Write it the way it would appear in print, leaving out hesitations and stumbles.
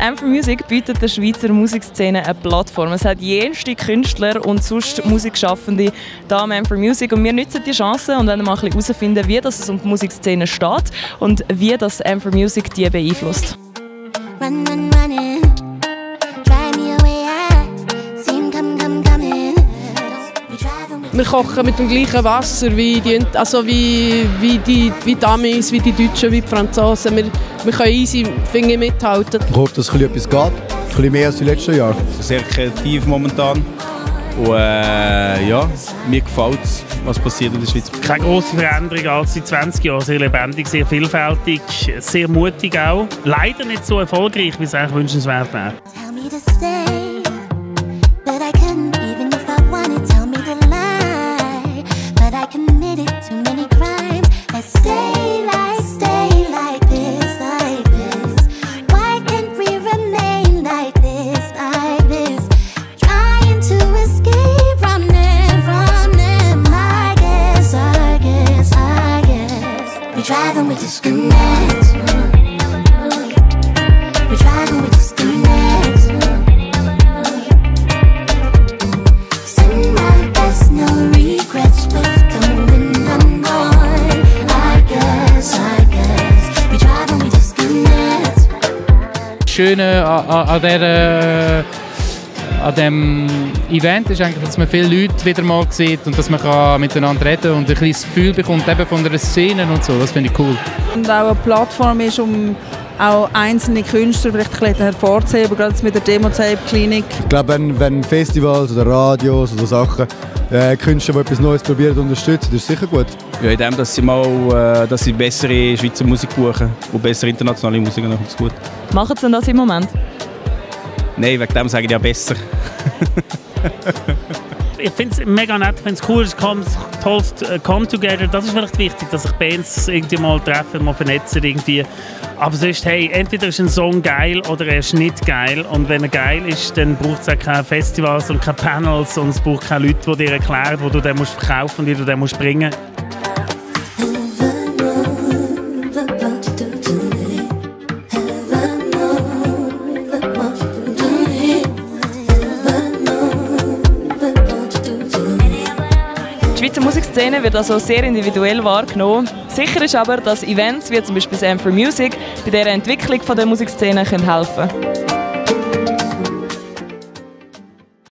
M4Music bietet der Schweizer Musikszene eine Plattform. Es hat jenste Künstler und sonst Musikschaffende hier am M4Music und wir nutzen die Chance und wollen mal ein bisschen herausfinden, wie das es um die Musikszene steht und wie das M4Music die beeinflusst. Wir kochen mit dem gleichen Wasser wie die Amis, wie die Deutschen, wie die Franzosen. Wir können easy Finger mithalten. Ich hoffe, dass etwas geht. Ein bisschen mehr als die letzten Jahre. Sehr kreativ momentan. Und ja, mir gefällt es, was passiert in der Schweiz. Keine grosse Veränderung als seit 20 Jahren. Sehr lebendig, sehr vielfältig, sehr mutig auch. Leider nicht so erfolgreich, wie es eigentlich wünschenswert wäre. Driving with disconnect. We're driving with disconnect. Send my best, no regrets. With going unknown. I guess. We're driving with disconnect. Das Schöne an diesem Event ist eigentlich, dass man viele Leute wieder mal sieht und dass man miteinander reden kann und ein kleines Gefühl bekommt eben von einer Szene und so. Das finde ich cool. Und auch eine Plattform ist, um auch einzelne Künstler vielleicht ein bisschen hervorzuheben, gerade mit der Demo-Tape-Klinik. Ich glaube, wenn Festivals oder Radios oder Sachen Künstler, die etwas Neues probieren, unterstützen, das ist sicher gut. Ja, in dem, dass sie bessere Schweizer Musik buchen und bessere internationale Musik, dann ist es gut. Machen Sie denn das im Moment? Nein, wegen dem sage ich ja besser. Ich finde es mega nett, ich finde es cool, es kommt come together. Das ist vielleicht wichtig, dass sich Bands irgendwie mal treffen, mal vernetzen irgendwie. Aber sonst, hey, entweder ist ein Song geil oder er ist nicht geil. Und wenn er geil ist, dann braucht es auch keine Festivals und keine Panels und es braucht keine Leute, die dir erklären, wo du den musst verkaufen und wie du den musst bringen. Die Schweizer Musikszene wird also sehr individuell wahrgenommen. Sicher ist aber, dass Events wie zum Beispiel das M4Music bei der Entwicklung der Musikszene helfen können.